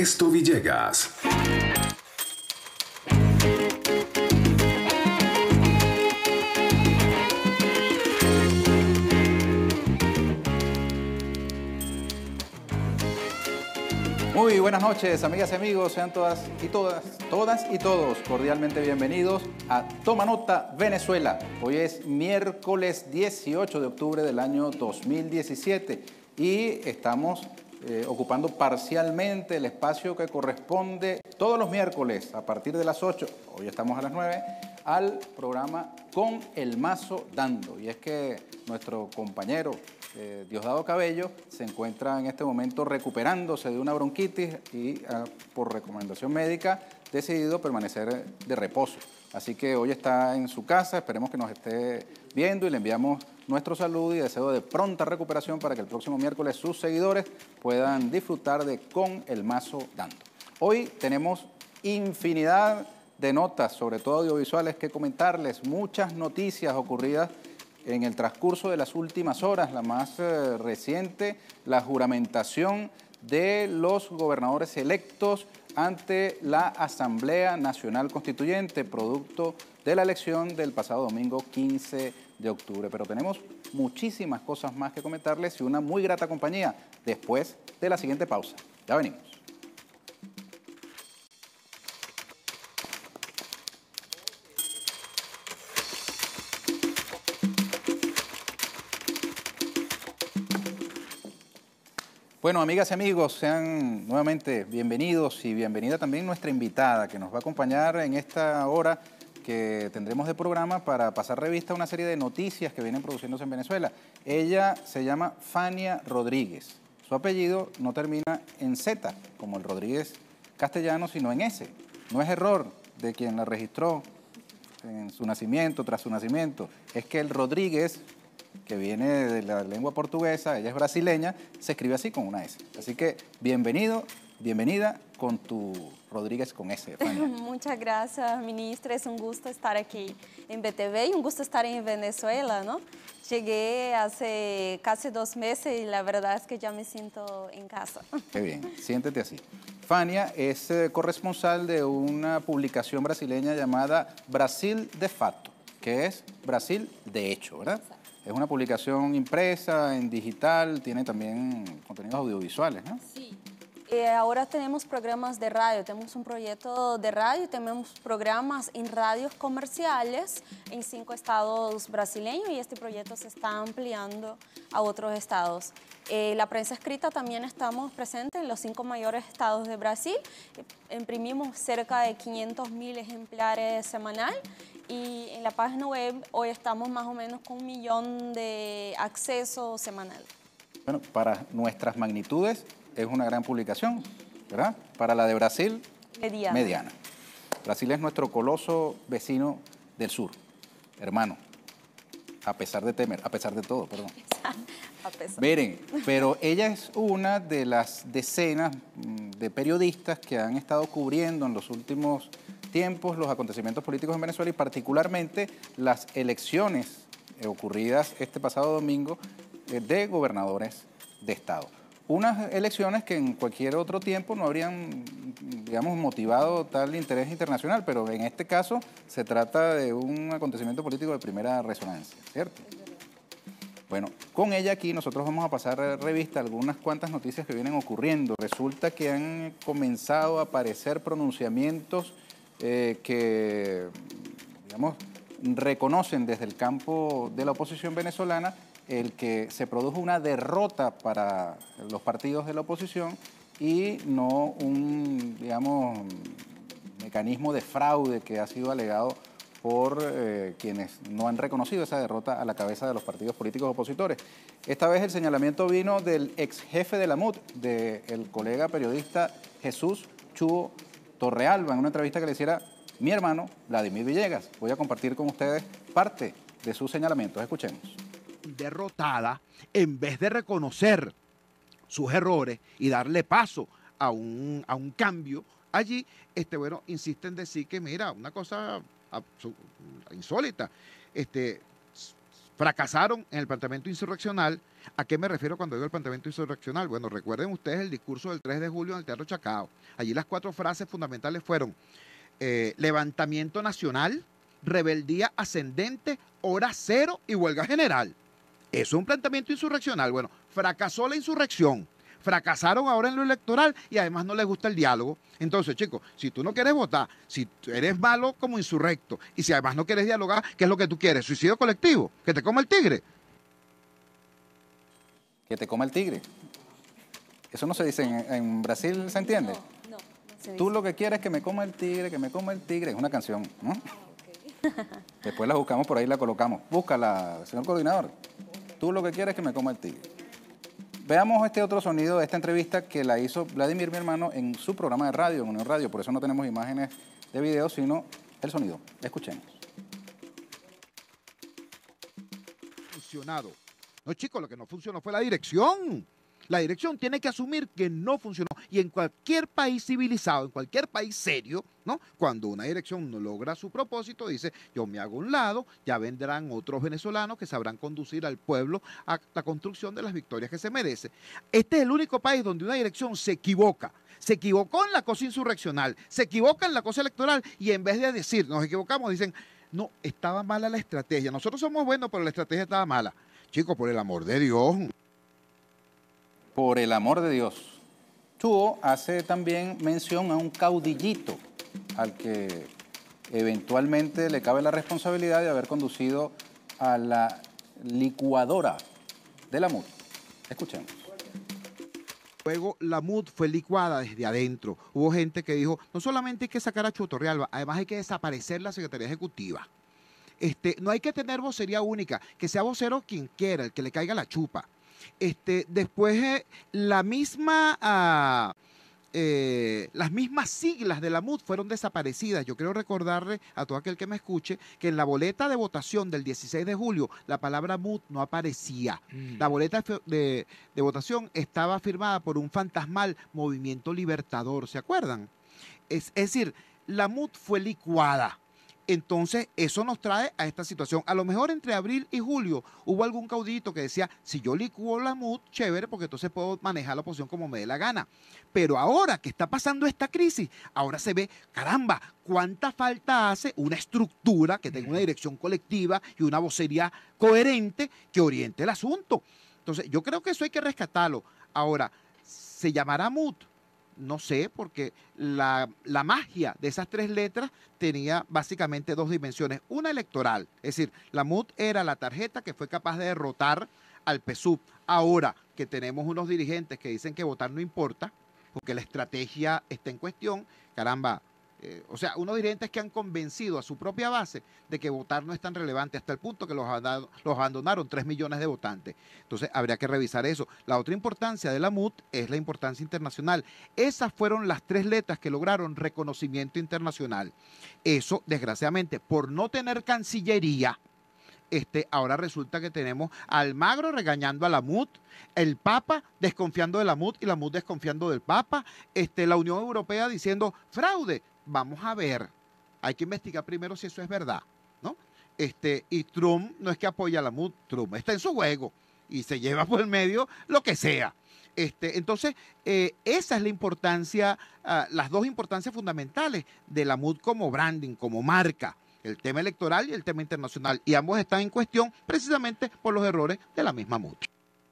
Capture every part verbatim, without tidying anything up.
Ernesto Villegas. Muy buenas noches, amigas y amigos, sean todas y todas, todas y todos cordialmente bienvenidos a Toma Nota Venezuela. Hoy es miércoles dieciocho de octubre del año dos mil diecisiete y estamos eh, ocupando parcialmente el espacio que corresponde todos los miércoles a partir de las ocho, hoy estamos a las nueve, al programa Con el Mazo Dando. Y es que nuestro compañero Eh, Diosdado Cabello se encuentra en este momento recuperándose de una bronquitis y uh, por recomendación médica decidido permanecer de reposo. Así que hoy está en su casa, esperemos que nos esté viendo y le enviamos nuestro saludo y deseo de pronta recuperación para que el próximo miércoles sus seguidores puedan disfrutar de Con el Mazo Dando. Hoy tenemos infinidad de notas, sobre todo audiovisuales, que comentarles, muchas noticias ocurridas en el transcurso de las últimas horas. La más eh, reciente, la juramentación de los gobernadores electos ante la Asamblea Nacional Constituyente, producto de la elección del pasado domingo quince de octubre. Pero tenemos muchísimas cosas más que comentarles y una muy grata compañía después de la siguiente pausa. Ya venimos. Bueno, amigas y amigos, sean nuevamente bienvenidos y bienvenida también nuestra invitada que nos va a acompañar en esta hora que tendremos de programa para pasar revista a una serie de noticias que vienen produciéndose en Venezuela. Ella se llama Fania Rodríguez. Su apellido no termina en Z, como el Rodríguez castellano, sino en S. No es error de quien la registró en su nacimiento, tras su nacimiento. Es que el Rodríguez, que viene de la lengua portuguesa, ella es brasileña, se escribe así con una S. Así que bienvenido, bienvenida con tu Rodríguez con S, Fania. Muchas gracias, ministra. Es un gusto estar aquí en B T V y un gusto estar en Venezuela, ¿no? Llegué hace casi dos meses y la verdad es que ya me siento en casa. Qué bien, siéntete así. Fania es eh, corresponsal de una publicación brasileña llamada Brasil de Fato, que es Brasil de hecho, ¿verdad? Es una publicación impresa, en digital, tiene también contenidos audiovisuales, ¿no? Sí. Eh, ahora tenemos programas de radio, tenemos un proyecto de radio, tenemos programas en radios comerciales en cinco estados brasileños y este proyecto se está ampliando a otros estados. Eh, la prensa escrita también estamos presentes en los cinco mayores estados de Brasil, imprimimos cerca de quinientos mil ejemplares semanal. Y en la página web hoy estamos más o menos con un millón de accesos semanal. Bueno, para nuestras magnitudes es una gran publicación, ¿verdad? Para la de Brasil, mediana. mediana. Brasil es nuestro coloso vecino del sur, hermano, a pesar de temer, a pesar de todo, perdón. A pesar. Miren, pero ella es una de las decenas de periodistas que han estado cubriendo en los últimos tiempos los acontecimientos políticos en Venezuela y particularmente las elecciones ocurridas este pasado domingo de gobernadores de estado. Unas elecciones que en cualquier otro tiempo no habrían, digamos, motivado tal interés internacional, pero en este caso se trata de un acontecimiento político de primera resonancia, ¿cierto? Bueno, con ella aquí nosotros vamos a pasar revista a algunas cuantas noticias que vienen ocurriendo. Resulta que han comenzado a aparecer pronunciamientos Eh, que, digamos, reconocen desde el campo de la oposición venezolana el que se produjo una derrota para los partidos de la oposición y no un, digamos, mecanismo de fraude que ha sido alegado por eh, quienes no han reconocido esa derrota a la cabeza de los partidos políticos opositores. Esta vez el señalamiento vino del ex jefe de la M U D, del colega periodista Jesús Chuo Torrealba, en una entrevista que le hiciera mi hermano Vladimir Villegas. Voy a compartir con ustedes parte de sus señalamientos. Escuchemos. Derrotada, en vez de reconocer sus errores y darle paso a un, a un cambio, allí, este, bueno, insiste en decir que, mira, una cosa insólita, este, fracasaron en el planteamiento insurreccional. ¿A qué me refiero cuando digo el planteamiento insurreccional? Bueno, recuerden ustedes el discurso del tres de julio en el Teatro Chacao. Allí las cuatro frases fundamentales fueron eh, levantamiento nacional, rebeldía ascendente, hora cero y huelga general. Eso es un planteamiento insurreccional. Bueno, fracasó la insurrección, fracasaron ahora en lo electoral y además no les gusta el diálogo. Entonces, chicos, si tú no quieres votar, si eres malo como insurrecto y si además no quieres dialogar, ¿qué es lo que tú quieres? ¿Suicidio colectivo? ¿Que te coma el tigre? Que te coma el tigre. Eso no se dice en, en Brasil, ¿se entiende? No, no, no se Tú dice. lo que quieres es que me coma el tigre, que me coma el tigre. Es una canción, ¿no? Ok. Después la buscamos por ahí, la colocamos. Búscala, señor coordinador. Tú lo que quieres es que me coma el tigre. Veamos este otro sonido de esta entrevista que la hizo Vladimir, mi hermano, en su programa de radio, en Unión Radio. Por eso no tenemos imágenes de video, sino el sonido. Escuchemos. Funcionado. No, chicos, lo que no funcionó fue la dirección. La dirección tiene que asumir que no funcionó. Y en cualquier país civilizado, en cualquier país serio, ¿no? Cuando una dirección no logra su propósito, dice, yo me hago a un lado, ya vendrán otros venezolanos que sabrán conducir al pueblo a la construcción de las victorias que se merece. Este es el único país donde una dirección se equivoca. Se equivocó en la cosa insurreccional, se equivoca en la cosa electoral y en vez de decir, nos equivocamos, dicen, no, estaba mala la estrategia. Nosotros somos buenos, pero la estrategia estaba mala. Chicos, por el amor de Dios. Por el amor de Dios. Chuo hace también mención a un caudillito al que eventualmente le cabe la responsabilidad de haber conducido a la licuadora de la M U D. Escuchemos. Luego la M U D fue licuada desde adentro. Hubo gente que dijo, no solamente hay que sacar a Chuo Torrealba, además hay que desaparecer la Secretaría Ejecutiva. Este, no hay que tener vocería única, que sea vocero quien quiera, el que le caiga la chupa. Este, después eh, la misma, ah, eh, las mismas siglas de la M U D fueron desaparecidas. Yo quiero recordarle a todo aquel que me escuche que en la boleta de votación del dieciséis de julio la palabra M U D no aparecía. Mm. La boleta de, de votación estaba firmada por un fantasmal Movimiento Libertador, ¿se acuerdan? Es, es decir, la M U D fue licuada. Entonces, eso nos trae a esta situación. A lo mejor entre abril y julio hubo algún caudillito que decía, si yo licuo la M U D, chévere, porque entonces puedo manejar la oposición como me dé la gana. Pero ahora que está pasando esta crisis, ahora se ve, caramba, cuánta falta hace una estructura que tenga una dirección colectiva y una vocería coherente que oriente el asunto. Entonces, yo creo que eso hay que rescatarlo. Ahora, ¿se llamará M U D? No sé, porque la, la magia de esas tres letras tenía básicamente dos dimensiones. Una electoral, es decir, la M U D era la tarjeta que fue capaz de derrotar al P S U V. Ahora que tenemos unos dirigentes que dicen que votar no importa, porque la estrategia está en cuestión, caramba, eh, o sea, unos dirigentes que han convencido a su propia base de que votar no es tan relevante hasta el punto que los, los abandonaron tres millones de votantes. Entonces, habría que revisar eso. La otra importancia de la M U D es la importancia internacional. Esas fueron las tres letras que lograron reconocimiento internacional. Eso, desgraciadamente, por no tener cancillería, Este, ahora resulta que tenemos a Almagro regañando a la M U D, el Papa desconfiando de la M U D y la M U D desconfiando del Papa, este, la Unión Europea diciendo fraude. Vamos a ver, hay que investigar primero si eso es verdad, ¿no? Este, y Trump no es que apoya a la M U D, Trump está en su juego y se lleva por el medio lo que sea. Este, entonces, eh, esa es la importancia, uh, las dos importancias fundamentales de la M U D como branding, como marca. El tema electoral y el tema internacional, y ambos están en cuestión precisamente por los errores de la misma M U D.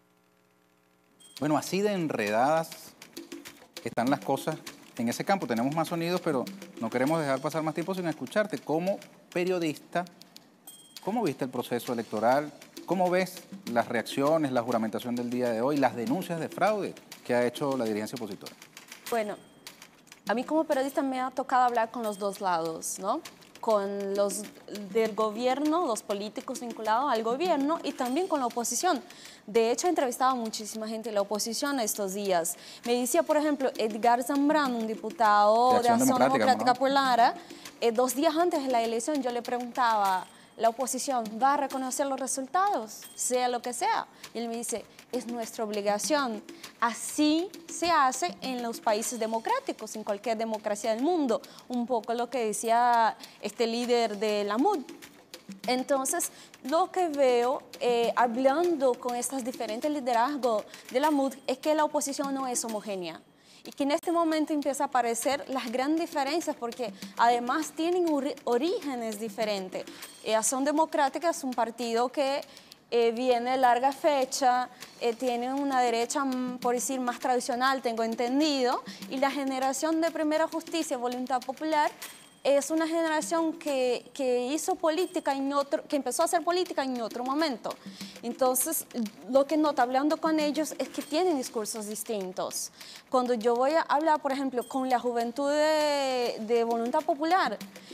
Bueno, así de enredadas están las cosas en ese campo. Tenemos más sonidos, pero no queremos dejar pasar más tiempo sin escucharte. Como periodista, ¿cómo viste el proceso electoral? ¿Cómo ves las reacciones, la juramentación del día de hoy, las denuncias de fraude que ha hecho la dirigencia opositora? Bueno, a mí como periodista me ha tocado hablar con los dos lados, ¿no? Con los del gobierno, los políticos vinculados al gobierno y también con la oposición. De hecho, he entrevistado a muchísima gente de la oposición estos días. Me decía, por ejemplo, Edgar Zambrano, un diputado de Acción, de Acción Democrática, Democrática por Lara, eh, dos días antes de la elección yo le preguntaba, ¿la oposición va a reconocer los resultados, sea lo que sea? Y él me dice, es nuestra obligación. Así se hace en los países democráticos, en cualquier democracia del mundo. Un poco lo que decía este líder de la M U D. Entonces, lo que veo, eh, hablando con estos diferentes liderazgos de la M U D, es que la oposición no es homogénea. Y que en este momento empieza a aparecer las grandes diferencias, porque además tienen orígenes diferentes. Eh, Acción Democrática es un partido que eh, viene de larga fecha, eh, tiene una derecha, por decir, más tradicional, tengo entendido, y la generación de Primera Justicia, Voluntad Popular, es una generación que, que hizo política en otro, que empezó a hacer política en otro momento. Entonces, lo que noto hablando con ellos es que tienen discursos distintos. Cuando yo voy a hablar, por ejemplo, con la juventud de, de Voluntad Popular,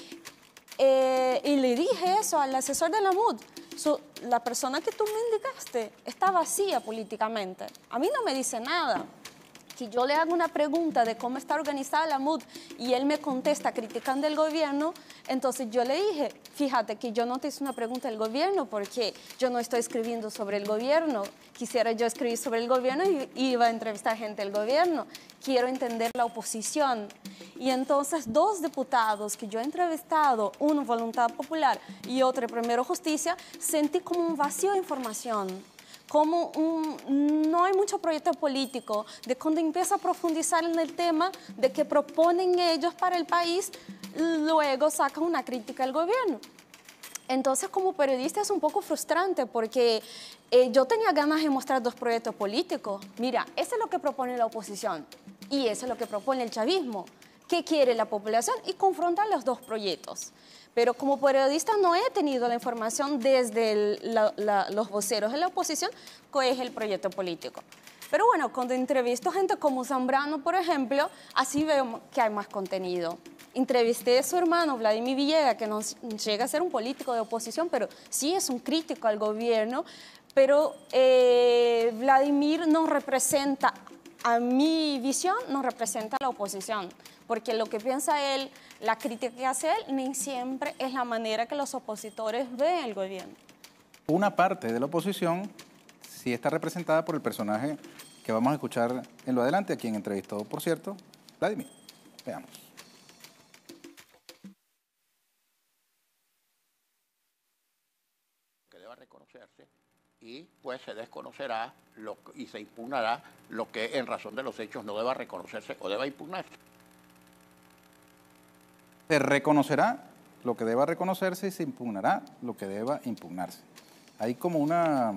eh, y le dije eso al asesor de la M U D, so, la persona que tú me indicaste está vacía políticamente. A mí no me dice nada. Que yo le hago una pregunta de cómo está organizada la M U D y él me contesta criticando el gobierno, entonces yo le dije, fíjate que yo no te hice una pregunta del gobierno porque yo no estoy escribiendo sobre el gobierno. Quisiera yo escribir sobre el gobierno y iba a entrevistar gente del gobierno. Quiero entender la oposición. Y entonces dos diputados que yo he entrevistado, uno Voluntad Popular y otro Primero Justicia, sentí como un vacío de información. Como un, no hay mucho proyecto político, de cuando empieza a profundizar en el tema de que proponen ellos para el país, luego sacan una crítica al gobierno. Entonces, como periodista es un poco frustrante porque eh, yo tenía ganas de mostrar dos proyectos políticos. Mira, eso es lo que propone la oposición y eso es lo que propone el chavismo. ¿Qué quiere la población? Y confrontar los dos proyectos. Pero como periodista no he tenido la información desde el, la, la, los voceros de la oposición, que es el proyecto político. Pero bueno, cuando entrevisto gente como Zambrano, por ejemplo, así veo que hay más contenido. Entrevisté a su hermano, Vladimir Villegas, que no llega a ser un político de oposición, pero sí es un crítico al gobierno. Pero eh, Vladimir no representa, a mi visión, no representa a la oposición. Porque lo que piensa él, la crítica que hace él, ni siempre es la manera que los opositores ven el gobierno. Una parte de la oposición sí está representada por el personaje que vamos a escuchar en lo adelante, a quien entrevistó, por cierto, Vladimir. Veamos. Que deba reconocerse y pues se desconocerá lo, y se impugnará lo que en razón de los hechos no deba reconocerse o deba impugnarse. Se reconocerá lo que deba reconocerse y se impugnará lo que deba impugnarse. Hay como una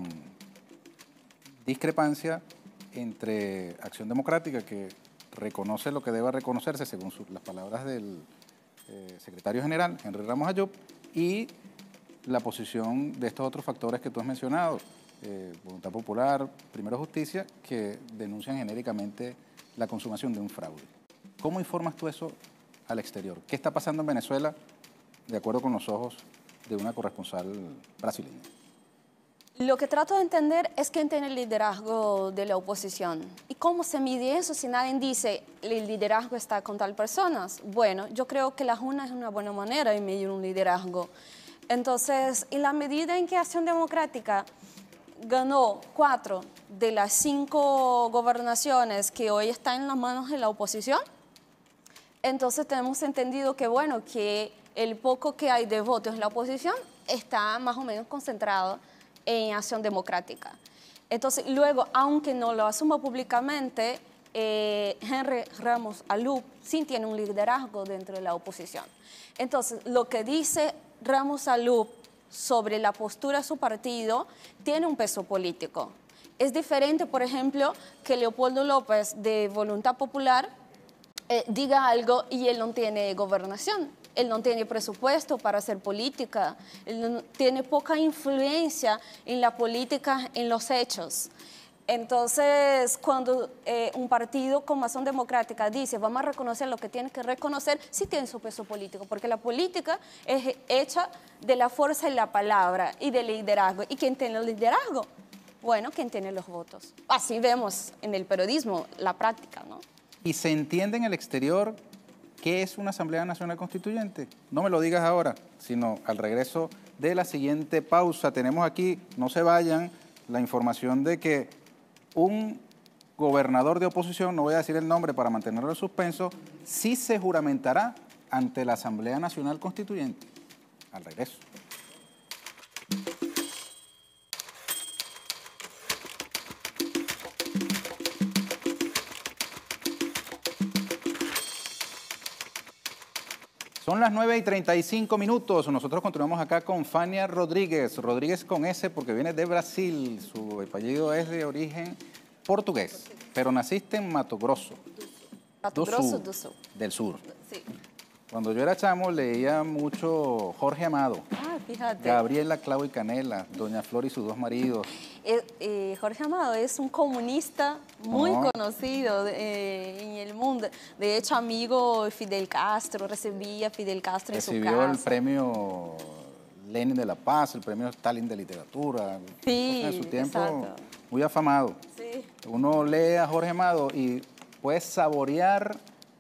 discrepancia entre Acción Democrática, que reconoce lo que deba reconocerse, según su, las palabras del eh, secretario general, Henry Ramos Ayub, y la posición de estos otros factores que tú has mencionado, eh, Voluntad Popular, Primero Justicia, que denuncian genéricamente la consumación de un fraude. ¿Cómo informas tú eso al exterior? ¿Qué está pasando en Venezuela de acuerdo con los ojos de una corresponsal brasileña? Lo que trato de entender es quién tiene el liderazgo de la oposición. ¿Y cómo se mide eso si nadie dice el liderazgo está con tal personas? Bueno, yo creo que la Junta es una buena manera de medir un liderazgo. Entonces, en la medida en que Acción Democrática ganó cuatro de las cinco gobernaciones que hoy están en las manos de la oposición, entonces tenemos entendido que, bueno, que el poco que hay de votos en la oposición está más o menos concentrado en Acción Democrática. Entonces, luego, aunque no lo asuma públicamente, eh, Henry Ramos Ayub sí tiene un liderazgo dentro de la oposición. Entonces, lo que dice Ramos Ayub sobre la postura de su partido tiene un peso político. Es diferente, por ejemplo, que Leopoldo López de Voluntad Popular eh, diga algo y él no tiene gobernación. Él no tiene presupuesto para hacer política, él no, tiene poca influencia en la política, en los hechos. Entonces, cuando eh, un partido como Acción Democrática dice vamos a reconocer lo que tiene que reconocer, sí tiene su peso político, porque la política es hecha de la fuerza y la palabra y del liderazgo. ¿Y quién tiene el liderazgo? Bueno, ¿quién tiene los votos? Así vemos en el periodismo la práctica, ¿no? ¿Y se entiende en el exterior qué es una Asamblea Nacional Constituyente? No me lo digas ahora, sino al regreso de la siguiente pausa. Tenemos aquí, no se vayan, la información de que un gobernador de oposición, no voy a decir el nombre para mantenerlo en suspenso, sí se juramentará ante la Asamblea Nacional Constituyente. Al regreso. Son las nueve y treinta y cinco minutos. Nosotros continuamos acá con Fania Rodríguez. Rodríguez con S porque viene de Brasil. Su apellido es de origen portugués, pero naciste en Mato Grosso. Mato do Grosso Sul, do Sul. Del sur. Sí. Cuando yo era chamo leía mucho Jorge Amado, Ah, fíjate. Gabriela Clau y Canela, Doña Flor y sus dos maridos. Eh, eh, Jorge Amado es un comunista muy Oh. conocido eh, en el mundo. De hecho, amigo de Fidel Castro, recibía a Fidel Castro en su Recibió casa. el premio Lenin de la Paz, el premio Stalin de literatura. Sí, En su tiempo, exacto. muy afamado. Sí. Uno lee a Jorge Amado y puede saborear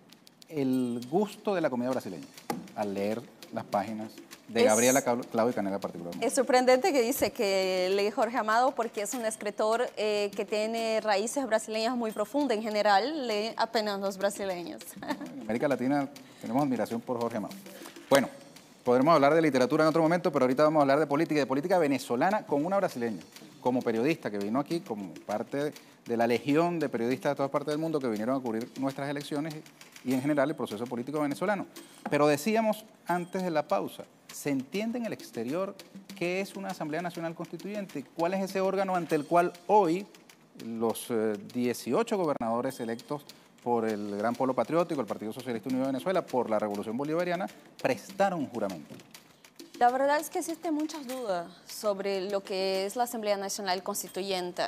el gusto de la comida brasileña al leer las páginas de Es- Gabriela Clau y Canela particularmente. Es sorprendente que dice que lee Jorge Amado porque es un escritor eh, que tiene raíces brasileñas muy profundas. En general, lee apenas los brasileños. En América Latina tenemos admiración por Jorge Amado. Bueno, podremos hablar de literatura en otro momento, pero ahorita vamos a hablar de política, y de política venezolana con una brasileña, como periodista que vino aquí como parte de la legión de periodistas de todas partes del mundo que vinieron a cubrir nuestras elecciones y en general el proceso político venezolano. Pero decíamos antes de la pausa, ¿se entiende en el exterior qué es una Asamblea Nacional Constituyente? ¿Cuál es ese órgano ante el cual hoy los eh, dieciocho gobernadores electos por el Gran Polo Patriótico, el Partido Socialista Unido de Venezuela, por la Revolución Bolivariana, prestaron juramento? La verdad es que existen muchas dudas sobre lo que es la Asamblea Nacional Constituyente,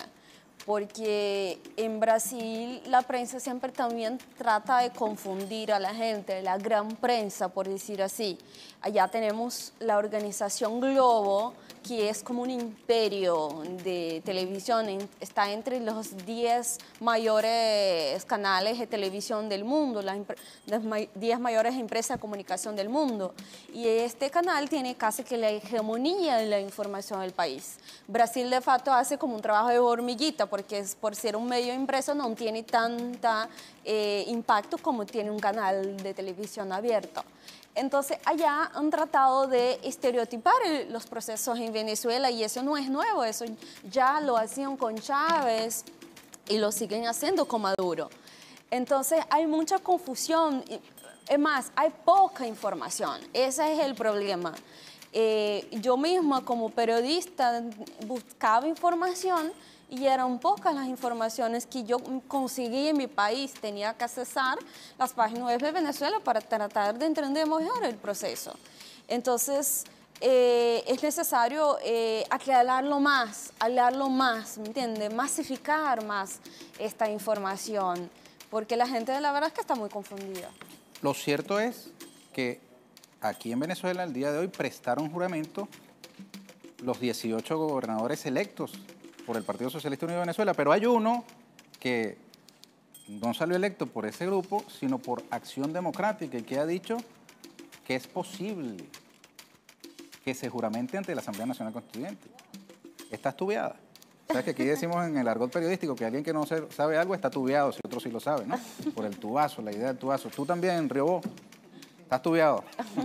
porque en Brasil la prensa siempre también trata de confundir a la gente, la gran prensa, por decir así. Allá tenemos la organización Globo, que es como un imperio de televisión, en- está entre los diez mayores canales de televisión del mundo, las impre- las may- diez mayores empresas de comunicación del mundo. Y este canal tiene casi que la hegemonía de la información del país. Brasil de facto hace como un trabajo de hormiguita, porque es, por ser un medio impreso no tiene tanta eh, impacto como tiene un canal de televisión abierto. Entonces, allá han tratado de estereotipar el- los procesos en Venezuela y eso no es nuevo, eso ya lo hacían con Chávez y lo siguen haciendo con Maduro. Entonces, hay mucha confusión, y- es más, hay poca información, ese es el problema. Eh, yo misma como periodista buscaba información y eran pocas las informaciones que yo conseguí en mi país. Tenía que accesar las páginas web de Venezuela para tratar de entender mejor el proceso. Entonces, eh, es necesario eh, aclararlo más, hablarlo más, ¿me entiende? Masificar más esta información, porque la gente la verdad es que está muy confundida. Lo cierto es que aquí en Venezuela, el día de hoy, prestaron juramento los dieciocho gobernadores electos por el Partido Socialista Unido de Venezuela, pero hay uno que no salió electo por ese grupo, sino por Acción Democrática, y que ha dicho que es posible que se juramente ante la Asamblea Nacional Constituyente. Está tubeada. O sea, que aquí decimos en el argot periodístico que alguien que no se- sabe algo está tubeado, si otro sí lo sabe, ¿no? Por el tubazo, la idea del tubazo. Tú también, Riobó, estás tubeado.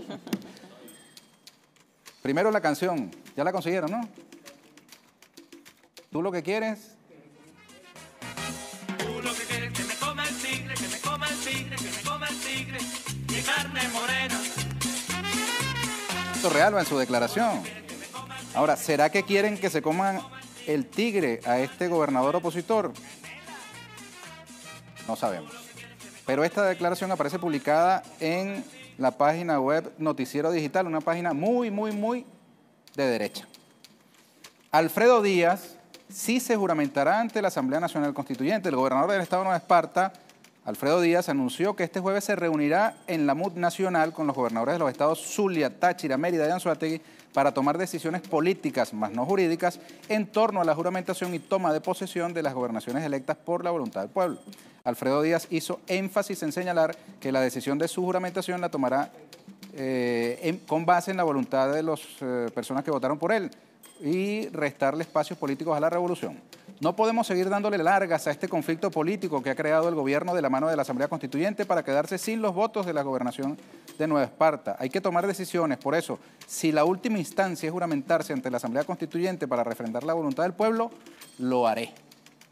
Primero la canción, ya la consiguieron, ¿no? ¿Tú lo que quieres? Tú lo que quieres que me coma el tigre, que me coma el tigre, que me coma el tigre, mi carne morena. Esto Realba en su declaración. Ahora, ¿será que quieren que se coman el tigre a este gobernador opositor? No sabemos. Pero esta declaración aparece publicada en la página web Noticiero Digital, una página muy, muy, muy de derecha. Alfredo Díaz sí se juramentará ante la Asamblea Nacional Constituyente. El gobernador del estado de Nueva Esparta, Alfredo Díaz, anunció que este jueves se reunirá en la M U D nacional con los gobernadores de los estados Zulia, Táchira, Mérida y Anzoátegui para tomar decisiones políticas, más no jurídicas, en torno a la juramentación y toma de posesión de las gobernaciones electas por la voluntad del pueblo. Alfredo Díaz hizo énfasis en señalar que la decisión de su juramentación la tomará eh, en- con base en la voluntad de las eh, personas que votaron por él y restarle espacios políticos a la revolución. No podemos seguir dándole largas a este conflicto político que ha creado el gobierno de la mano de la Asamblea Constituyente para quedarse sin los votos de la gobernación de Nueva Esparta. Hay que tomar decisiones. Por eso, si la última instancia es juramentarse ante la Asamblea Constituyente para refrendar la voluntad del pueblo, lo haré.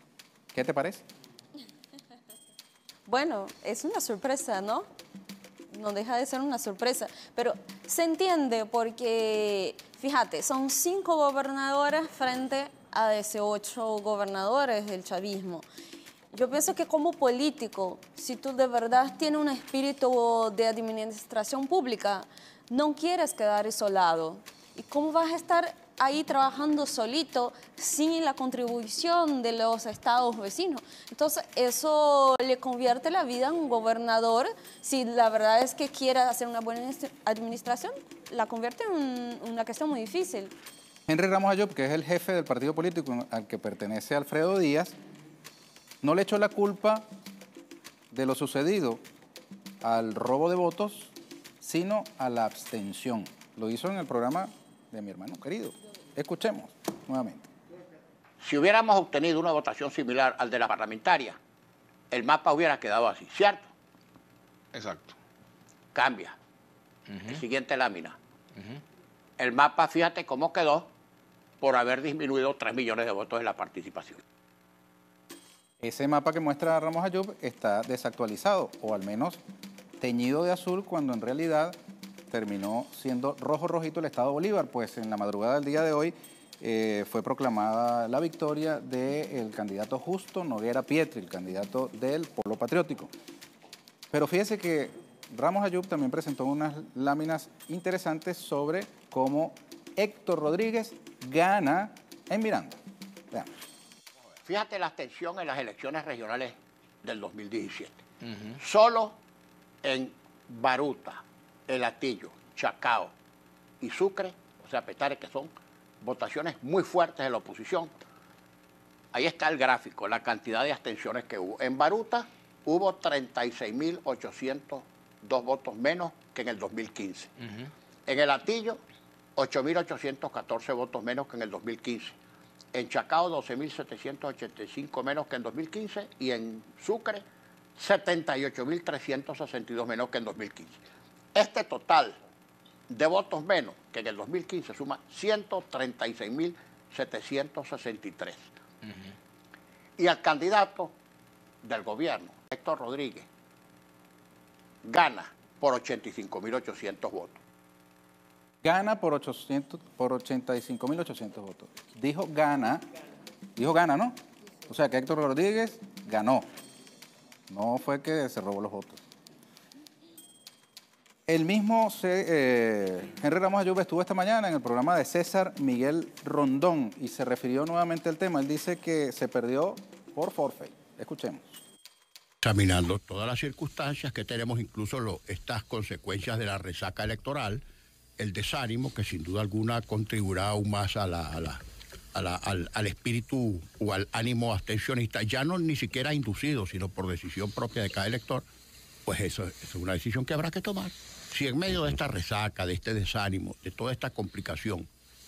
¿Qué te parece? Bueno, es una sorpresa, ¿no? no deja de ser una sorpresa, pero se entiende porque, fíjate, son cinco gobernadores frente a dieciocho gobernadores del chavismo. Yo pienso que como político, si tú de verdad tienes un espíritu de administración pública, no quieres quedar isolado. ¿Y cómo vas a estar ahí trabajando solito sin la contribución de los estados vecinos? Entonces eso le convierte la vida en un gobernador, si la verdad es que quiere hacer una buena administración, la convierte en una cuestión muy difícil. Henry Ramos Ayub, que es el jefe del partido político al que pertenece Alfredo Díaz, no le echó la culpa de lo sucedido al robo de votos, sino a la abstención. Lo hizo en el programa de mi hermano querido. Escuchemos nuevamente. Si hubiéramos obtenido una votación similar al de la parlamentaria, el mapa hubiera quedado así, ¿cierto? Exacto. Cambia. Uh-huh. El siguiente lámina. Uh-huh. El mapa, fíjate cómo quedó por haber disminuido tres millones de votos en la participación. Ese mapa que muestra Ramos Ayub está desactualizado, o al menos teñido de azul, cuando en realidad terminó siendo rojo rojito el Estado Bolívar, pues en la madrugada del día de hoy eh, fue proclamada la victoria del candidato Justo Noguera Pietri, el candidato del Polo Patriótico. Pero fíjese que Ramos Ayub también presentó unas láminas interesantes sobre cómo Héctor Rodríguez gana en Miranda. Veamos. Fíjate la abstención en las elecciones regionales del dos mil diecisiete. Uh-huh. Solo en Baruta, El Hatillo, Chacao y Sucre, o sea, Petare, que son votaciones muy fuertes de la oposición. Ahí está el gráfico, la cantidad de abstenciones que hubo. En Baruta hubo treinta y seis mil ochocientos dos votos menos que en el dos mil quince. Uh-huh. En El Hatillo, ocho mil ochocientos catorce votos menos que en el dos mil quince. En Chacao, doce mil setecientos ochenta y cinco menos que en dos mil quince. Y en Sucre, setenta y ocho mil trescientos sesenta y dos menos que en dos mil quince. Este total de votos menos que en el dos mil quince suma ciento treinta y seis mil setecientos sesenta y tres. Uh-huh. Y al candidato del gobierno, Héctor Rodríguez, gana por ochenta y cinco mil ochocientos votos. Gana por, ochocientos, por ochenta y cinco mil ochocientos votos. Dijo gana, dijo gana, ¿no? O sea que Héctor Rodríguez ganó. No fue que se robó los votos. El mismo eh, Henry Ramos Ayub estuvo esta mañana en el programa de César Miguel Rondón y se refirió nuevamente al tema. Él dice que se perdió por forfeit. Escuchemos. Examinando todas las circunstancias que tenemos, incluso lo, estas consecuencias de la resaca electoral, el desánimo que sin duda alguna contribuirá aún más a la, a la, a la, al, al espíritu o al ánimo abstencionista, ya no ni siquiera inducido, sino por decisión propia de cada elector, pues eso, eso es una decisión que habrá que tomar. Si en medio de esta resaca, de este desánimo, de toda esta complicación,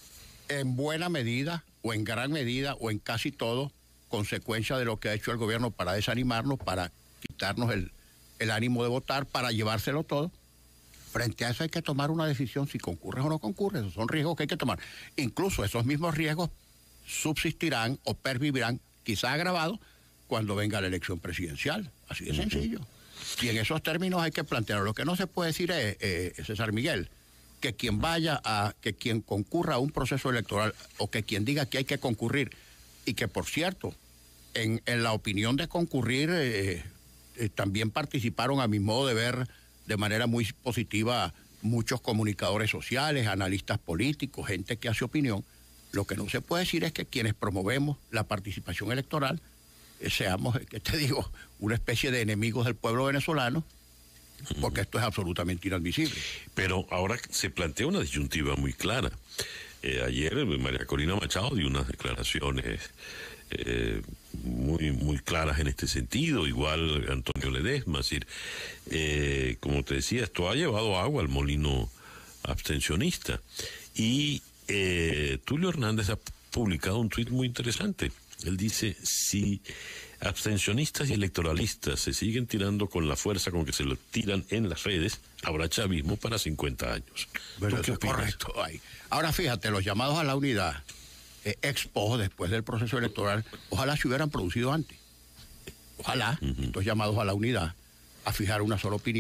en buena medida o en gran medida o en casi todo, consecuencia de lo que ha hecho el gobierno para desanimarnos, para quitarnos el, el ánimo de votar, para llevárselo todo, frente a eso hay que tomar una decisión si concurres o no concurres. Esos son riesgos que hay que tomar. Incluso esos mismos riesgos subsistirán o pervivirán, quizá agravados, cuando venga la elección presidencial. Así de sencillo. Y en esos términos hay que plantearlo. Lo que no se puede decir es, eh, César Miguel, que quien vaya a, que quien concurra a un proceso electoral o que quien diga que hay que concurrir, y que por cierto, en, en la opinión de concurrir eh, eh, también participaron, a mi modo de ver, de manera muy positiva, muchos comunicadores sociales, analistas políticos, gente que hace opinión. Lo que no se puede decir es que quienes promovemos la participación electoral eh, seamos, ¿qué te digo?, una especie de enemigos del pueblo venezolano, porque esto es absolutamente inadmisible. Pero ahora se plantea una disyuntiva muy clara. Eh, ayer María Corina Machado dio unas declaraciones eh, muy muy claras en este sentido, igual Antonio Ledesma, es decir, eh, como te decía, esto ha llevado agua al molino abstencionista. Y eh, Tulio Hernández ha publicado un tuit muy interesante. Él dice, si abstencionistas y electoralistas se siguen tirando con la fuerza con que se lo tiran en las redes, habrá chavismo para cincuenta años. Pero eso es correcto. Ay. Ahora fíjate, los llamados a la unidad, eh, expo, después del proceso electoral, ojalá se hubieran producido antes. Ojalá, uh-huh. estos llamados a la unidad, a fijar una sola opinión,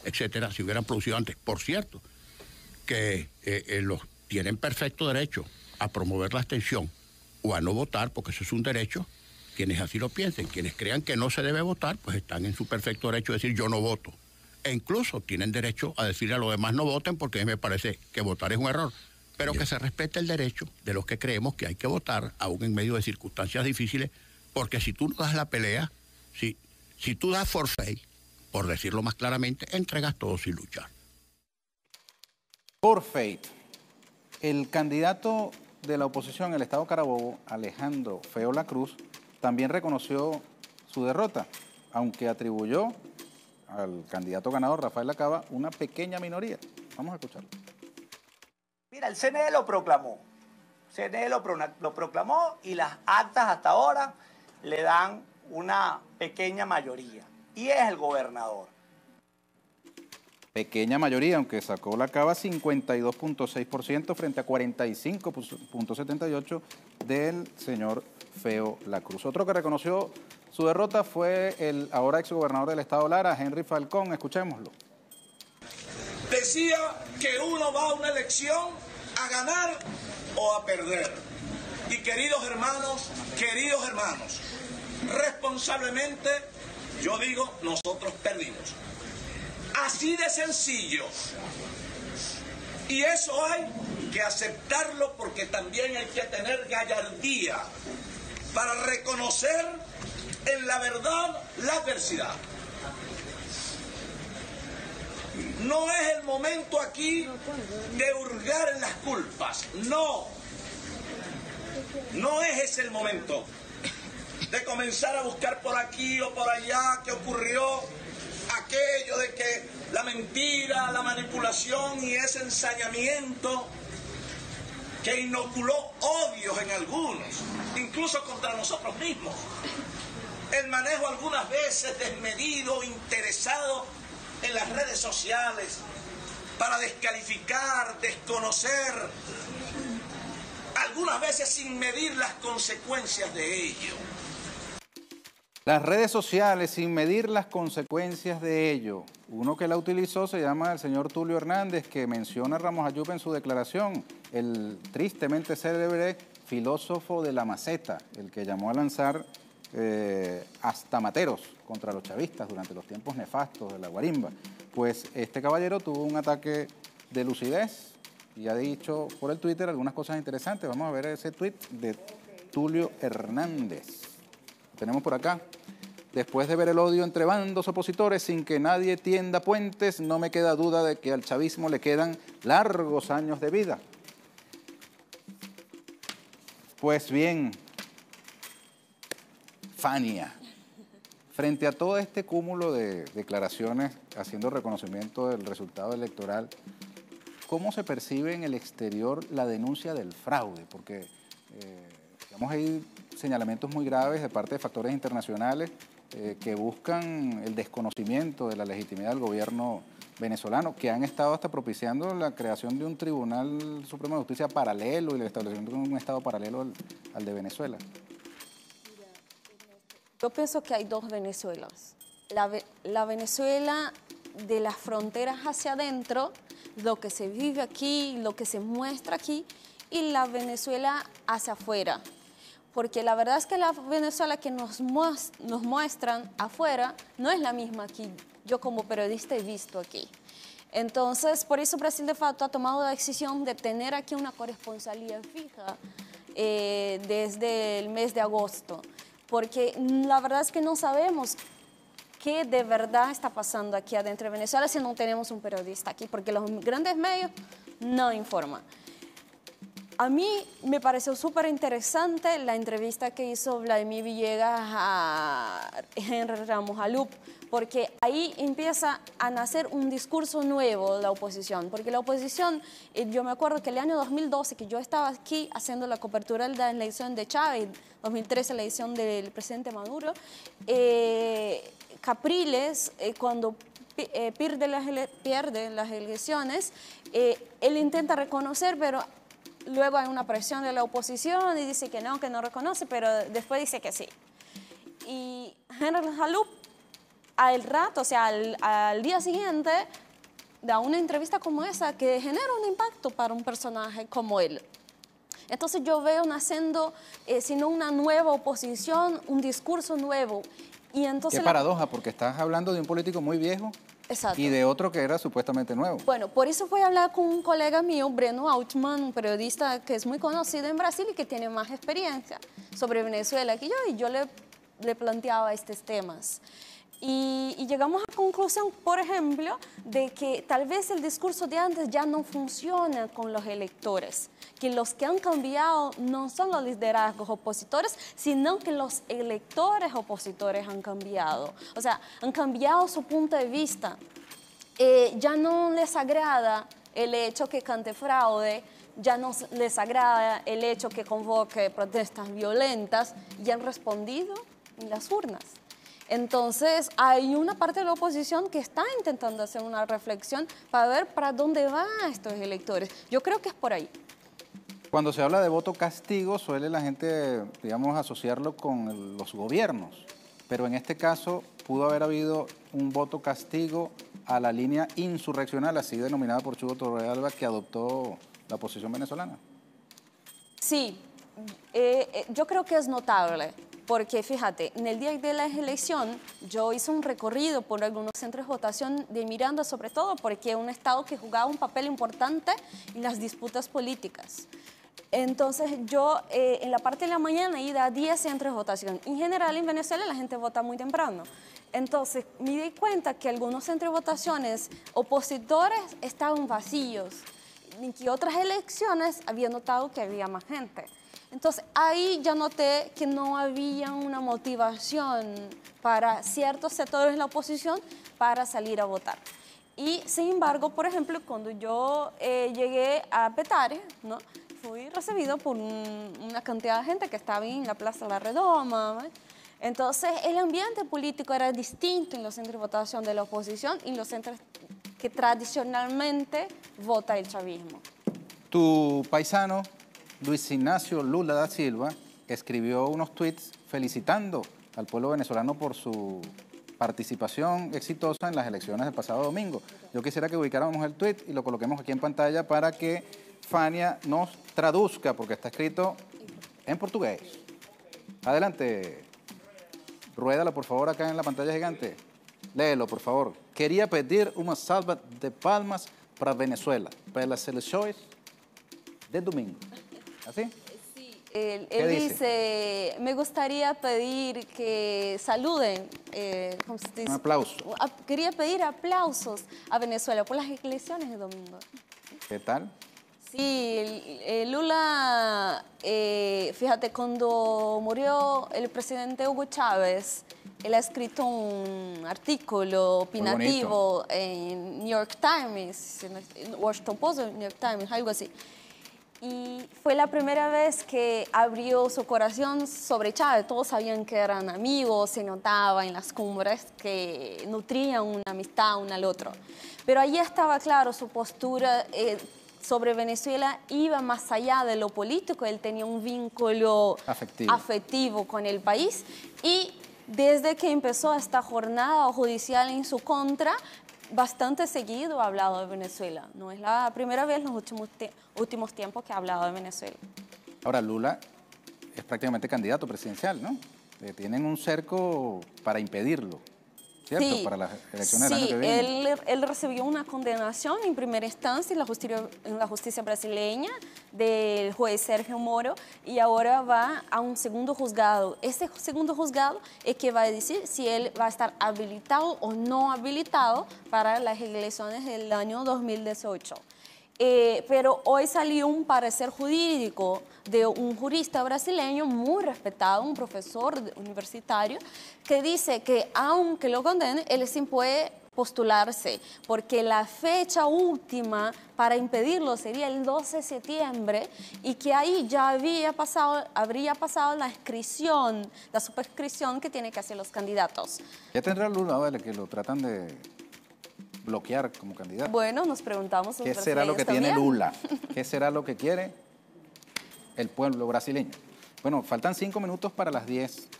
etcétera, se hubieran producido antes. Por cierto, que eh, eh, los tienen perfecto derecho a promover la abstención o a no votar, porque eso es un derecho. Quienes así lo piensen, quienes crean que no se debe votar, pues están en su perfecto derecho de decir yo no voto. E incluso tienen derecho a decirle a los demás no voten, porque a mí me parece que votar es un error. Pero que se respete el derecho de los que creemos que hay que votar, aún en medio de circunstancias difíciles, porque si tú no das la pelea, si, si tú das forfait, por decirlo más claramente, entregas todo sin luchar. Forfait. El candidato de la oposición en el Estado Carabobo, Alejandro Feo Lacruz, también reconoció su derrota, aunque atribuyó al candidato ganador, Rafael Lacaba, una pequeña minoría. Vamos a escucharlo. Mira, el C N E lo proclamó. El C N E lo, pro, lo proclamó y las actas hasta ahora le dan una pequeña mayoría. Y es el gobernador. Pequeña mayoría, aunque sacó Lacaba cincuenta y dos punto seis por ciento frente a cuarenta y cinco punto setenta y ocho por ciento del señor Feo Lacruz. Otro que reconoció su derrota fue el ahora exgobernador del estado Lara, Henry Falcón. Escuchémoslo. Decía que uno va a una elección a ganar o a perder. Y queridos hermanos, queridos hermanos, responsablemente yo digo, nosotros perdimos. Así de sencillo. Y eso hay que aceptarlo, porque también hay que tener gallardía para reconocer en la verdad la adversidad. No es el momento aquí de hurgar en las culpas, no. No es ese el momento de comenzar a buscar por aquí o por allá qué ocurrió, aquello de que la mentira, la manipulación y ese ensañamiento que inoculó odios en algunos, incluso contra nosotros mismos. El manejo algunas veces desmedido, interesado en las redes sociales para descalificar, desconocer, algunas veces sin medir las consecuencias de ello. Las redes sociales sin medir las consecuencias de ello. Uno que la utilizó se llama el señor Tulio Hernández, que menciona a Ramos Ayub en su declaración, el tristemente célebre filósofo de la maceta, el que llamó a lanzar eh, hasta materos contra los chavistas durante los tiempos nefastos de la guarimba. Pues este caballero tuvo un ataque de lucidez y ha dicho por el Twitter algunas cosas interesantes. Vamos a ver ese tweet de Tulio Hernández. Lo tenemos por acá. Después de ver el odio entre bandos opositores sin que nadie tienda puentes, no me queda duda de que al chavismo le quedan largos años de vida. Pues bien, Fania, frente a todo este cúmulo de declaraciones haciendo reconocimiento del resultado electoral, ¿cómo se percibe en el exterior la denuncia del fraude? Porque eh, digamos, hay señalamientos muy graves de parte de factores internacionales eh, que buscan el desconocimiento de la legitimidad del gobierno venezolano, que han estado hasta propiciando la creación de un Tribunal Supremo de Justicia paralelo y el establecimiento de un Estado paralelo al, al de Venezuela. Yo pienso que hay dos Venezuelas. La, la Venezuela de las fronteras hacia adentro, lo que se vive aquí, lo que se muestra aquí, y la Venezuela hacia afuera. Porque la verdad es que la Venezuela que nos, nos muestran afuera no es la misma que yo como periodista he visto aquí. Entonces, por eso Brasil de facto ha tomado la decisión de tener aquí una corresponsalía fija eh, desde el mes de agosto. Porque la verdad es que no sabemos qué de verdad está pasando aquí adentro de Venezuela si no tenemos un periodista aquí, porque los grandes medios no informan. A mí me pareció súper interesante la entrevista que hizo Vladimir Villegas a Henry Ramos Ayub, porque ahí empieza a nacer un discurso nuevo de la oposición, porque la oposición, yo me acuerdo que el año dos mil doce, que yo estaba aquí haciendo la cobertura de la elección de Chávez, dos mil trece la elección del presidente Maduro, eh, Capriles, eh, cuando eh, pierde, las ele pierde las elecciones, eh, él intenta reconocer, pero luego hay una presión de la oposición y dice que no, que no reconoce, pero después dice que sí. Y Henry Ayub al rato, o sea, al, al día siguiente, da una entrevista como esa que genera un impacto para un personaje como él. Entonces yo veo naciendo, eh, sino una nueva oposición, un discurso nuevo. Y entonces Qué la... paradoja, porque estás hablando de un político muy viejo. Exacto. Y de otro que era supuestamente nuevo. Bueno, por eso fui a hablar con un colega mío, Breno Altman, un periodista que es muy conocido en Brasil y que tiene más experiencia sobre Venezuela que yo, y yo le, le planteaba estos temas. Y, y llegamos a la conclusión, por ejemplo, de que tal vez el discurso de antes ya no funciona con los electores, que los que han cambiado no son los liderazgos opositores, sino que los electores opositores han cambiado. O sea, han cambiado su punto de vista. Eh, ya no les agrada el hecho que cante fraude, ya no les agrada el hecho que convoque protestas violentas, y han respondido en las urnas. Entonces, hay una parte de la oposición que está intentando hacer una reflexión para ver para dónde van estos electores. Yo creo que es por ahí. Cuando se habla de voto castigo, suele la gente, digamos, asociarlo con el, los gobiernos. Pero en este caso, pudo haber habido un voto castigo a la línea insurreccional, así denominada por Chugo Torrealba, que adoptó la oposición venezolana. Sí, eh, eh, yo creo que es notable. Porque fíjate, en el día de la elección yo hice un recorrido por algunos centros de votación de Miranda, sobre todo porque es un estado que jugaba un papel importante en las disputas políticas. Entonces yo eh, en la parte de la mañana he ido a diez centros de votación. En general en Venezuela la gente vota muy temprano. Entonces me di cuenta que algunos centros de votaciones opositores estaban vacíos, y que otras elecciones había notado que había más gente. Entonces, ahí ya noté que no había una motivación para ciertos sectores de la oposición para salir a votar. Y, sin embargo, por ejemplo, cuando yo eh, llegué a Petare, ¿no?, fui recibido por un, una cantidad de gente que estaba en la Plaza La Redoma, ¿no? Entonces, el ambiente político era distinto en los centros de votación de la oposición y en los centros que tradicionalmente vota el chavismo. Tu paisano, Luis Ignacio Lula da Silva, escribió unos tweets felicitando al pueblo venezolano por su participación exitosa en las elecciones del pasado domingo. Yo quisiera que ubicáramos el tweet y lo coloquemos aquí en pantalla para que Fania nos traduzca, porque está escrito en portugués. Adelante. Ruédalo, por favor, acá en la pantalla gigante. Léelo, por favor. Quería pedir una salva de palmas para Venezuela, para las elecciones de domingo. ¿Así? Sí, él, él dice? dice, me gustaría pedir que saluden, eh, ¿cómo se dice? Un aplauso. A, quería pedir aplausos a Venezuela por las elecciones de domingo. ¿Qué tal? Sí, eh, Lula, eh, fíjate, cuando murió el presidente Hugo Chávez, él ha escrito un artículo opinativo en New York Times, en Washington Post, New York Times, algo así. Y fue la primera vez que abrió su corazón sobre Chávez. Todos sabían que eran amigos, se notaba en las cumbres que nutrían una amistad uno al otro. Pero ahí estaba claro su postura eh, sobre Venezuela, iba más allá de lo político. Él tenía un vínculo afectivo, afectivo con el país. Y desde que empezó esta jornada judicial en su contra, bastante seguido ha hablado de Venezuela. No es la primera vez en los últimos, últimos tiempos que ha hablado de Venezuela. Ahora, Lula es prácticamente candidato presidencial, ¿no? Eh, tienen un cerco para impedirlo, ¿cierto? Sí, para las elecciones del sí, año que viene. Él, él recibió una condenación en primera instancia en la, justicia, en la justicia brasileña del juez Sergio Moro, y ahora va a un segundo juzgado. Ese segundo juzgado es que va a decir si él va a estar habilitado o no habilitado para las elecciones del año dos mil dieciocho. Eh, pero hoy salió un parecer jurídico de un jurista brasileño muy respetado, un profesor universitario, que dice que aunque lo condene, él sí puede postularse, porque la fecha última para impedirlo sería el doce de septiembre, y que ahí ya había pasado, habría pasado la inscripción, la superscripción que tienen que hacer los candidatos. Ya tendrá Lula, vale, que lo tratan de bloquear como candidato. Bueno, nos preguntamos... ¿Qué será lo que también tiene Lula? ¿Qué será lo que quiere el pueblo brasileño? Bueno, faltan cinco minutos para las diez.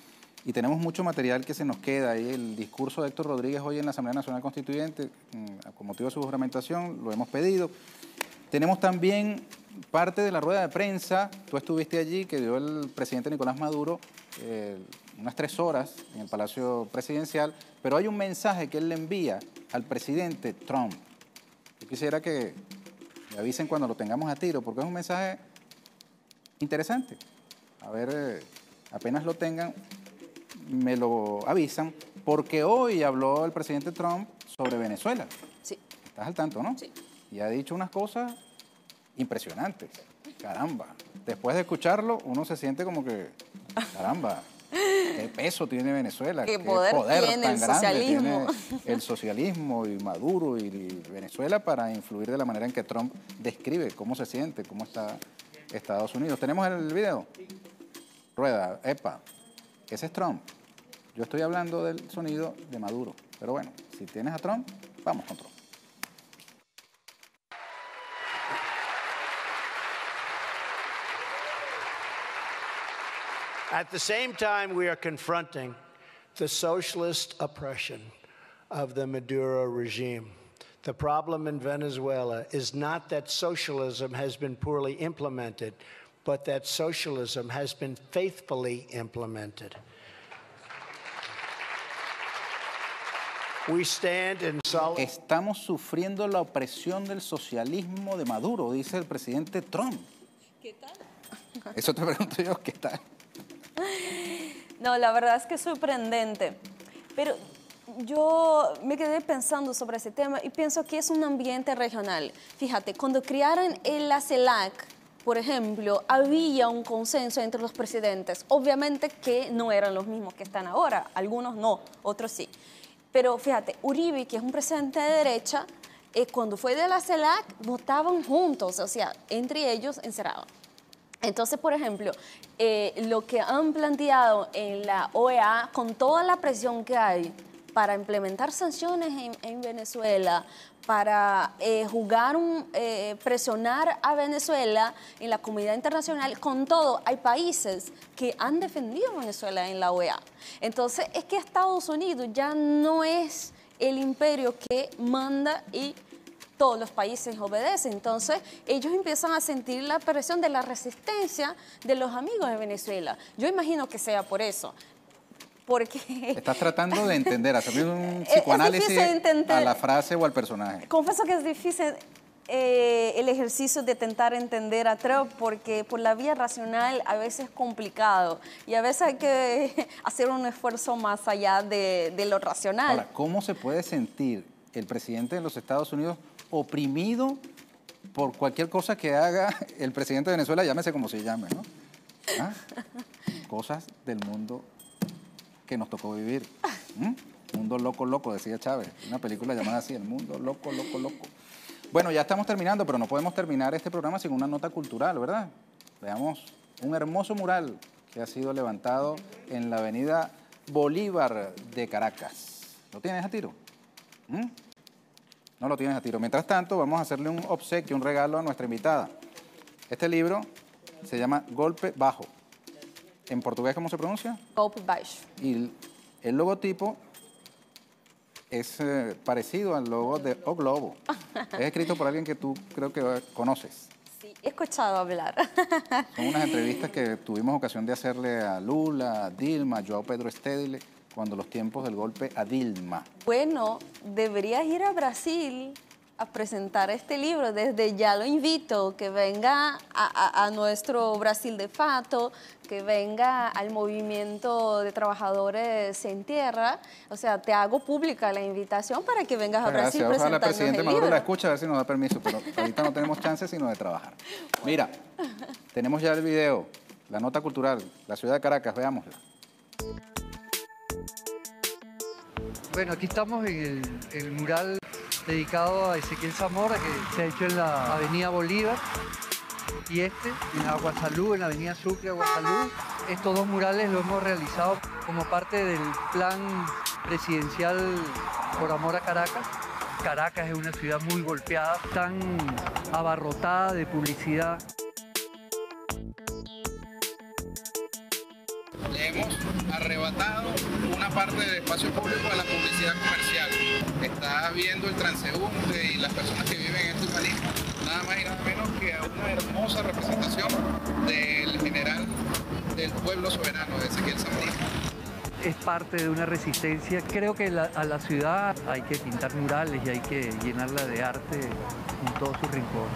y tenemos mucho material que se nos queda. Ahí el discurso de Héctor Rodríguez hoy en la Asamblea Nacional Constituyente, con motivo de su juramentación, lo hemos pedido. Tenemos también parte de la rueda de prensa, tú estuviste allí, que dio el presidente Nicolás Maduro eh, unas tres horas en el Palacio Presidencial, pero hay un mensaje que él le envía al presidente Trump. Yo quisiera que me avisen cuando lo tengamos a tiro, porque es un mensaje interesante. A ver, eh, apenas lo tengan, me lo avisan, porque hoy habló el presidente Trump sobre Venezuela. Sí. ¿Estás al tanto, no? Sí. Y ha dicho unas cosas impresionantes. Caramba. Después de escucharlo, uno se siente como que, caramba, qué peso tiene Venezuela, qué, qué poder, poder tiene tan el grande socialismo. tiene el socialismo y Maduro y, y Venezuela para influir de la manera en que Trump describe cómo se siente, cómo está Estados Unidos. ¿Tenemos el video? Rueda, epa, ese es Trump. Yo estoy hablando del sonido de Maduro, pero bueno, si tienes a Trump, vamos con Trump. At the same time, we are confronting the socialist oppression of the Maduro regime. The problem in Venezuela is not that socialism has been poorly implemented, but that socialism has been faithfully implemented. We stand in sol- Estamos sufriendo la opresión del socialismo de Maduro, dice el presidente Trump. ¿Qué tal? Eso te pregunto yo, ¿qué tal? No, la verdad es que es sorprendente. Pero yo me quedé pensando sobre ese tema y pienso que es un ambiente regional. Fíjate, cuando crearon la CELAC, por ejemplo, había un consenso entre los presidentes. Obviamente que no eran los mismos que están ahora. Algunos no, otros sí. Pero fíjate, Uribe, que es un presidente de derecha, eh, cuando fue de la CELAC, votaban juntos, o sea, entre ellos encerrados. Entonces, por ejemplo, eh, lo que han planteado en la O E A, con toda la presión que hay para implementar sanciones en, en Venezuela, para eh, jugar, un, eh, presionar a Venezuela en la comunidad internacional, con todo, hay países que han defendido a Venezuela en la O E A. Entonces, es que Estados Unidos ya no es el imperio que manda y todos los países obedecen. Entonces, ellos empiezan a sentir la presión de la resistencia de los amigos de Venezuela. Yo imagino que sea por eso. Porque estás tratando de entender, hacer un psicoanálisis a la frase o al personaje. Confieso que es difícil eh, el ejercicio de intentar entender a Trump, porque por la vía racional a veces es complicado y a veces hay que hacer un esfuerzo más allá de, de lo racional. Ahora, ¿cómo se puede sentir el presidente de los Estados Unidos oprimido por cualquier cosa que haga el presidente de Venezuela, llámese como se llame, ¿no? ¿Ah? Cosas del mundo que nos tocó vivir. ¿Mm? Mundo loco, loco, decía Chávez. Una película llamada así, El mundo loco, loco, loco. Bueno, ya estamos terminando, pero no podemos terminar este programa sin una nota cultural, ¿verdad? Veamos un hermoso mural que ha sido levantado en la avenida Bolívar de Caracas. ¿Lo tienes a tiro? ¿Mm? No lo tienes a tiro. Mientras tanto, vamos a hacerle un obsequio, un regalo a nuestra invitada. Este libro se llama Golpe Bajo. ¿En portugués cómo se pronuncia? Golpe Baixo. Y el, el logotipo es eh, parecido al logo de O Globo. Es escrito por alguien que tú creo que conoces. Sí, he escuchado hablar. Son unas entrevistas que tuvimos ocasión de hacerle a Lula, a Dilma, a João Pedro Stedile, cuando los tiempos del golpe a Dilma. Bueno, deberías ir a Brasil a presentar este libro. Desde ya lo invito, que venga a, a, a nuestro Brasil de Fato, que venga al movimiento de trabajadores en tierra. O sea, te hago pública la invitación para que vengas a Brasil a presentarnos el libro. Ojalá el presidente Maduro la escuche, a ver si nos da permiso, pero ahorita no tenemos chance sino de trabajar. Mira, tenemos ya el video, la nota cultural, la ciudad de Caracas, veámosla. Bueno, aquí estamos en el, el mural dedicado a Ezequiel Zamora, que se ha hecho en la avenida Bolívar, y este en Aguasalú, en la avenida Sucre, Aguasalú. Estos dos murales los hemos realizado como parte del plan presidencial Por Amor a Caracas. Caracas es una ciudad muy golpeada, tan abarrotada de publicidad. Leemos arrebatado una parte del espacio público a la publicidad comercial. Está viendo el transeúnte y las personas que viven en este urbanismo, nada más y nada menos que a una hermosa representación del general del pueblo soberano, de Ezequiel Samarí. Es parte de una resistencia. Creo que la, a la ciudad hay que pintar murales y hay que llenarla de arte en todos sus rincones.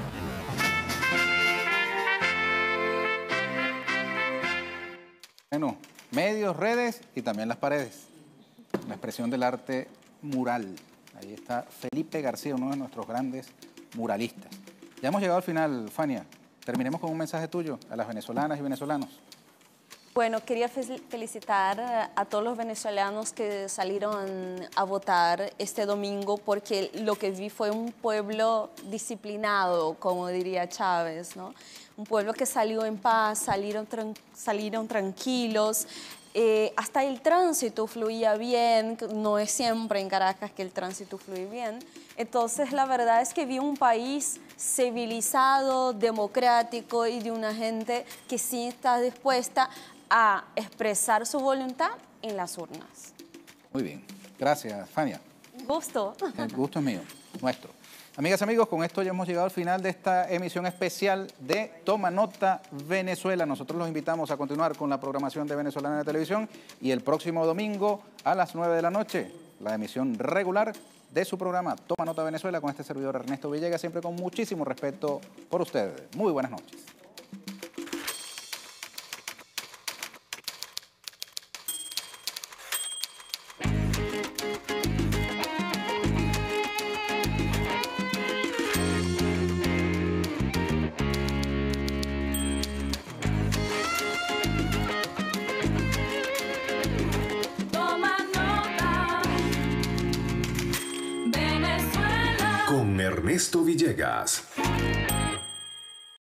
Bueno, medios, redes y también las paredes. La expresión del arte mural. Ahí está Felipe García, uno de nuestros grandes muralistas. Ya hemos llegado al final, Fania. Terminemos con un mensaje tuyo a las venezolanas y venezolanos. Bueno, quería felicitar a todos los venezolanos que salieron a votar este domingo, porque lo que vi fue un pueblo disciplinado, como diría Chávez, ¿no? Un pueblo que salió en paz, salieron, tran salieron tranquilos, eh, hasta el tránsito fluía bien, no es siempre en Caracas que el tránsito fluye bien. Entonces, la verdad es que vi un país civilizado, democrático y de una gente que sí está dispuesta a expresar su voluntad en las urnas. Muy bien. Gracias, Fania. Gusto. El gusto es mío, nuestro. Amigas y amigos, con esto ya hemos llegado al final de esta emisión especial de Toma Nota Venezuela. Nosotros los invitamos a continuar con la programación de Venezolana de Televisión y el próximo domingo a las nueve de la noche, la emisión regular de su programa Toma Nota Venezuela con este servidor Ernesto Villegas, siempre con muchísimo respeto por ustedes. Muy buenas noches. Ernesto Villegas.